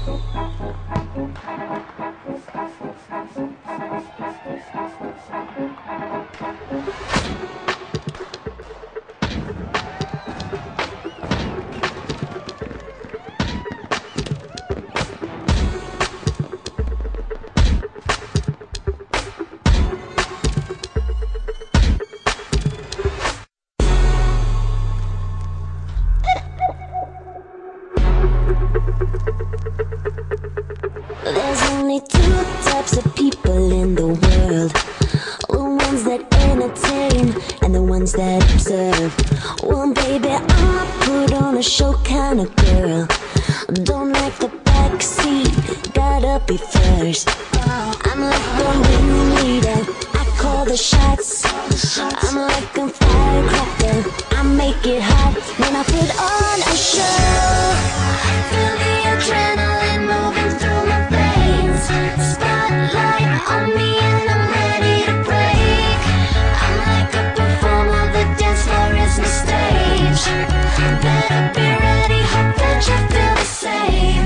There's only two types of people in the world: the ones that entertain and the ones that observe. Well, baby, I'm a put on a show kind of girl. Don't like the backseat, gotta be first. I'm like the ringleader, I call the shots. I'm like a firecracker, I make it hot when I put on a show. Feel the adrenaline moving through my veins. Spotlight on me and I'm ready to break. I'm like a performer, the dance floor is my stage. Better be ready, hope that you feel the same.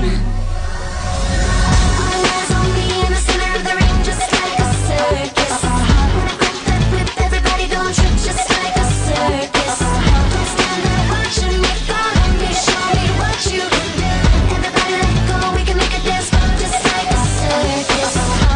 All eyes on me in the center of the ring, just like a circus. When I crack that whip, everybody gon' trip, just like a circus. Don't stand there watching me, follow me, show me what you can do. Everybody let go, we can make a dance floor just like a circus.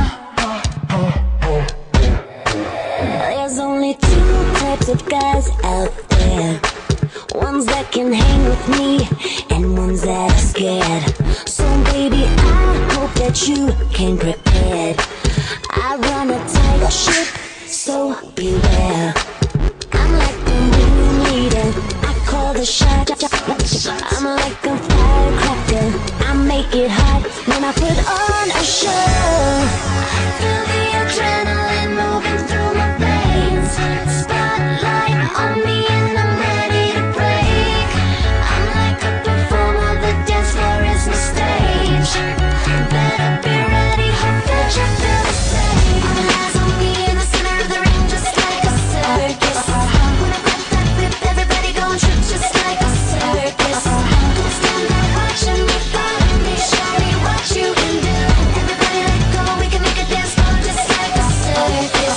There's only two types of guys out there: ones that can hang with me and ones that are scared. So baby, I hope that you came prepared. I run a tight ship, so beware. I'm like the ringleader, I call the shots. I'm like a firecracker, I make it hot when I put on a show. Feel the adrenaline moving through my veins. Spotlight on me and I'm ready to break. I'm like a performer, the dance floor is my stage. Better be ready, hope that you feel the same. All eyes on me in the center of the ring, just like a circus. When I crack that whip, everybody gon' trip, just like a circus. Don't stand there watching me, follow me, show me what you can do. Everybody let go, we can make a dance floor just like a circus.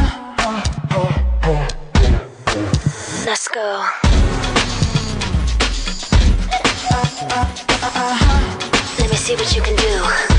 Let's go. Let me see what you can do.